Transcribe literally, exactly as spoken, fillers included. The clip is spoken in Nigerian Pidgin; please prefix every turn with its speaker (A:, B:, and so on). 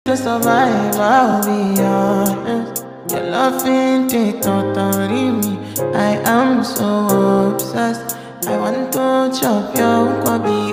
A: To survive, I'll be honest. Your loving it totally me. I am so obsessed. I want to chop your kwabi.